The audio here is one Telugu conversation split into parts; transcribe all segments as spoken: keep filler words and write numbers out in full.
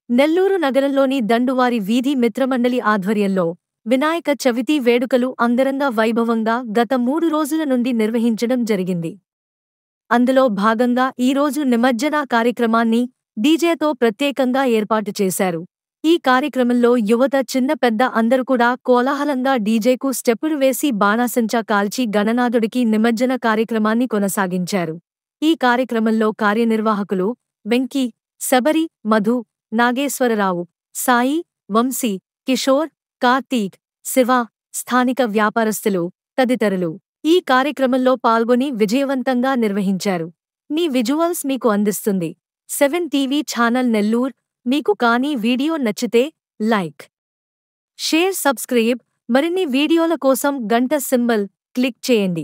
నెల్లూరు నగరంలోని దండువారి వీధి మిత్రమండలి ఆధ్వర్యంలో వినాయక చవితి వేడుకలు అంగరంగ వైభవంగా గత మూడు రోజుల నుండి నిర్వహించడం జరిగింది. అందులో భాగంగా ఈరోజు నిమజ్జన కార్యక్రమాన్ని డీజేతో ప్రత్యేకంగా ఏర్పాటు చేశారు. ఈ కార్యక్రమంలో యువత చిన్న పెద్ద అందరూ కూడా కోలాహలంగా డీజేకు స్టెప్పులు వేసి బాణాసంచా కాల్చి గణనాథుడికి నిమజ్జన కార్యక్రమాన్ని కొనసాగించారు. ఈ కార్యక్రమంలో కార్యనిర్వాహకులు వెంకీ, శబరి, మధు, నాగేశ్వరరావు, సాయి, వంశీ, కిషోర్, కార్తీక్, శివ, స్థానిక వ్యాపారస్తులు తదితరులు ఈ కార్యక్రమంలో పాల్గొని విజయవంతంగా నిర్వహించారు. మీ విజువల్స్ మీకు అందిస్తుంది సెవెన్ టీవీ ఛానల్ నెల్లూర్. మీకు కానీ వీడియో నచ్చితే లైక్, షేర్, సబ్స్క్రైబ్. మరిన్ని వీడియోల కోసం గంట సింబల్ క్లిక్ చేయండి.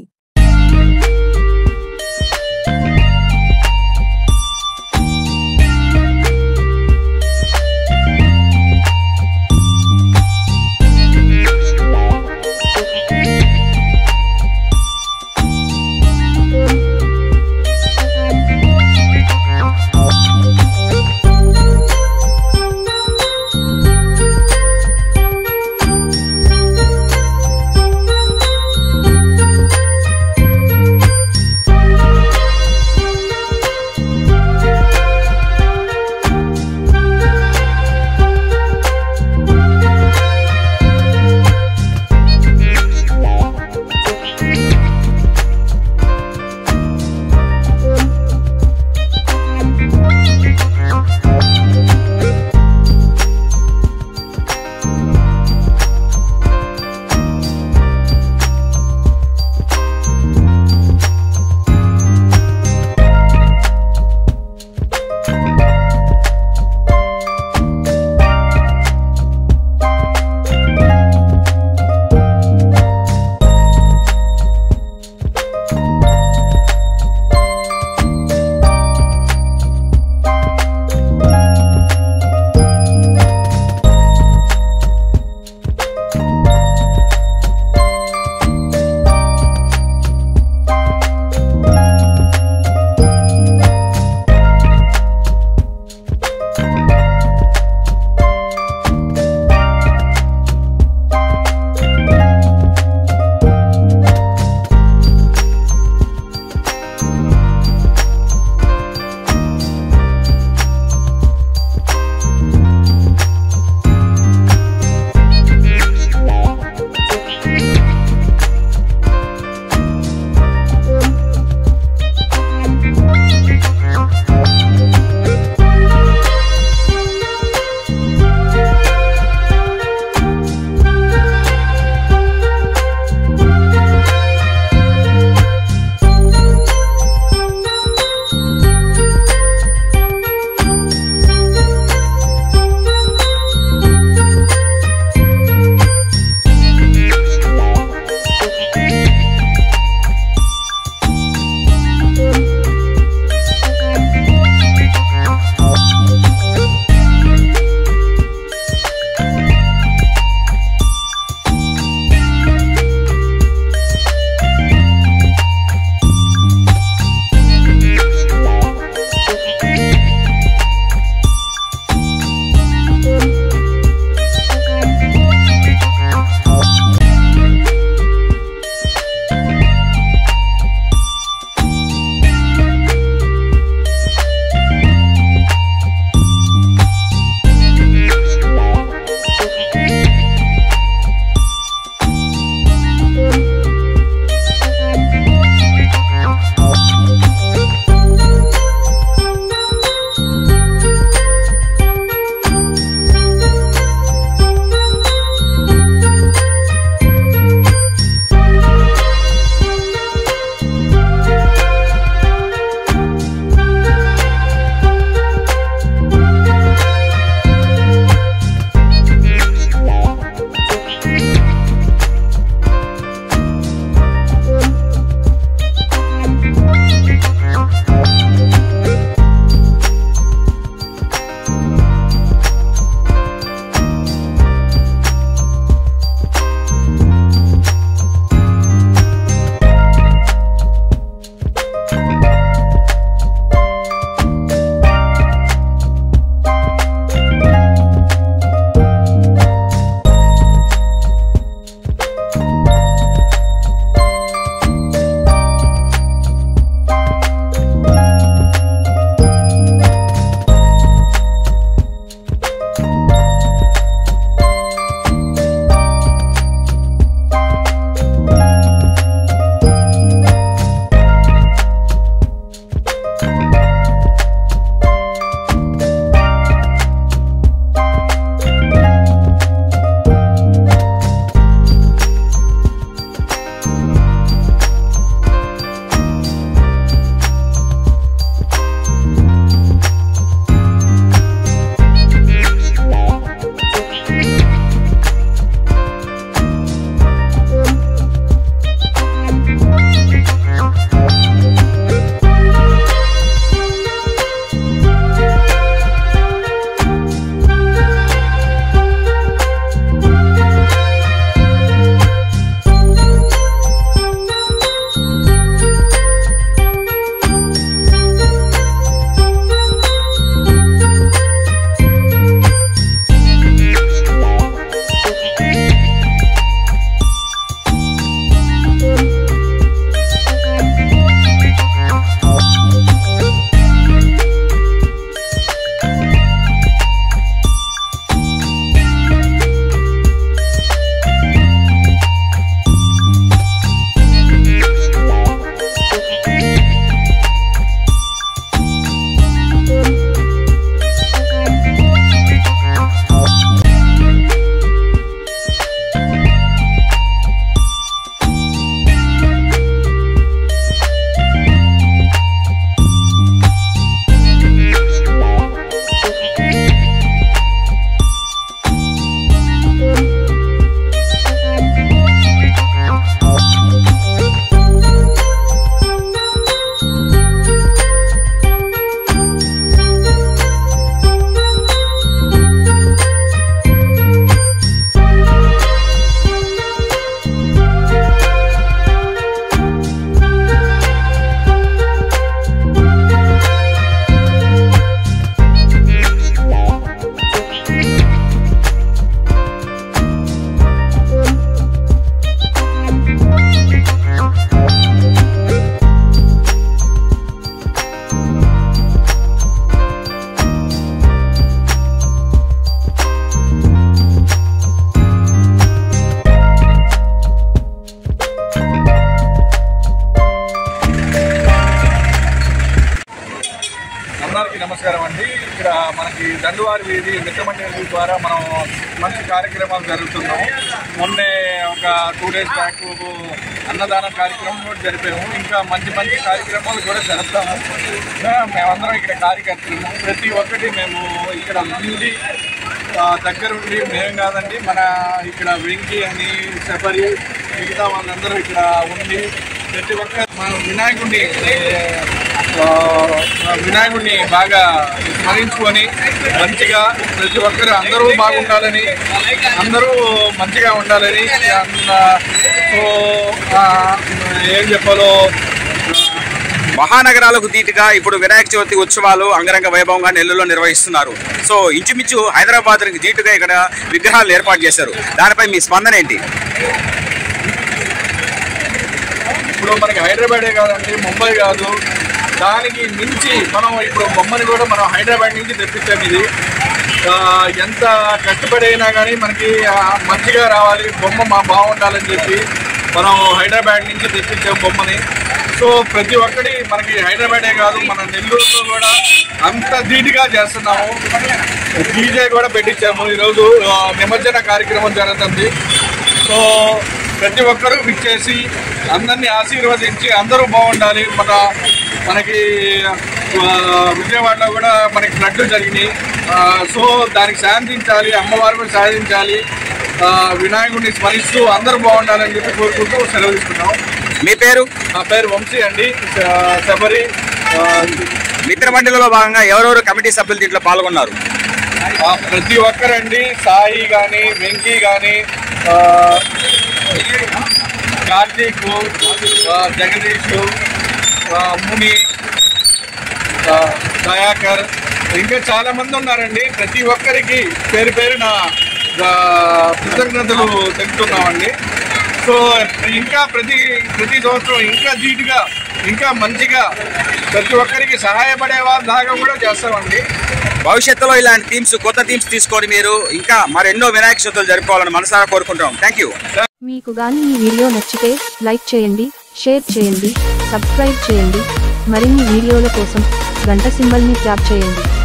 ఇక్కడ మనకి దండువారి వీధి మిత్రమండలి ద్వారా మనం మంచి కార్యక్రమాలు జరుగుతున్నాము. మొన్నే ఒక టూ డేస్ బ్యాక్ అన్నదాన కార్యక్రమం కూడా జరిపాము. ఇంకా మంచి మంచి కార్యక్రమాలు కూడా జరుపుతాము. మేమందరం ఇక్కడ కార్యకర్తలు ప్రతి ఒక్కటి మేము ఇక్కడ ఉండి దగ్గర ఉండి మేము కాదండి, మన ఇక్కడ వెంకీ అని శబరి మిగతా వాళ్ళందరూ ఇక్కడ ఉండి ప్రతి ఒక్క మన వినాయకుడిని వినాయకుడిని బాగా స్మరించుకొని మంచిగా ప్రతి ఒక్కరు అందరూ బాగుండాలని, అందరూ మంచిగా ఉండాలని సో ఏం చెప్పాలో. మహానగరాలకు ధీటుగా ఇప్పుడు వినాయక చవితి ఉత్సవాలు అంగరంగ వైభవంగా నెల్లూరులో నిర్వహిస్తున్నారు. సో ఇంచుమించు హైదరాబాద్కి ధీటుగా ఇక్కడ విగ్రహాలు ఏర్పాటు చేశారు. దానిపై మీ స్పందన ఏంటి? ఇప్పుడు మనకి హైదరాబాదే కాదండి, ముంబై కాదు, దానికి మించి మనం ఇప్పుడు బొమ్మని కూడా మనం హైదరాబాద్ నుంచి తెప్పించాం. ఇది ఎంత కట్టుబడైనా కానీ మనకి మంచిగా రావాలి, బొమ్మ మా బాగుండాలని చెప్పి మనం హైదరాబాద్ నుంచి తెప్పించాం బొమ్మని. సో ప్రతి ఒక్కటి మనకి హైదరాబాదే కాదు, మన నెల్లూరులో కూడా అంత ధీటుగా చేస్తున్నాము. డీజే కూడా పెట్టించాము. ఈరోజు నిమజ్జన కార్యక్రమం జరుగుతుంది. సో ప్రతి ఒక్కరూ విచ్చేసి అందరినీ ఆశీర్వదించి అందరూ బాగుండాలి. మన మనకి విజయవాడలో కూడా మనకి ఫ్లడ్లు జరిగినాయి. సో దానికి శాంతించాలి, అమ్మవారు కూడా సాధించాలి, వినాయకుడిని స్మరిస్తూ అందరూ బాగుండాలని చెప్పి కోరుకుంటూ సెలవు తీసుకున్నాం. మీ పేరు? నా పేరు వంశీ అండి, శబరి. మిత్రమండలిలో భాగంగా ఎవరెవరు కమిటీ సభ్యులు దీంట్లో పాల్గొన్నారు? ప్రతి ఒక్కరండి, సాయి కానీ, వెంకీ కానీ, కార్తీక్, జగదీష్, ముని, దయాకర్, ఇంకా చాలా మంది ఉన్నారండి. ప్రతి ఒక్కరికి పేరు పేరున కృతజ్ఞతలు తెలుపుతున్నామండి. సో ఇంకా ప్రతి ప్రతి సంవత్సరం ఇంకా ధీటుగా ఇంకా మంచిగా ప్రతి ఒక్కరికి సహాయపడే వాళ్ళ దాకా కూడా చేస్తామండి. భవిష్యత్తులో ఇలాంటి థీమ్స్, కొత్త థీమ్స్ తీసుకొని మీరు ఇంకా మరెన్నో వినాయక చవితులు జరుపుకోవాలని మనసారా కోరుకుంటాం. Thank you. మీకు గాని ఈ వీడియో నచ్చితే లైక్ చేయండి, షేర్ చేయండి, సబ్స్క్రైబ్ చేయండి. మరిన్ని వీడియోల కోసం గంట సింబల్ని ట్యాప్ చేయండి.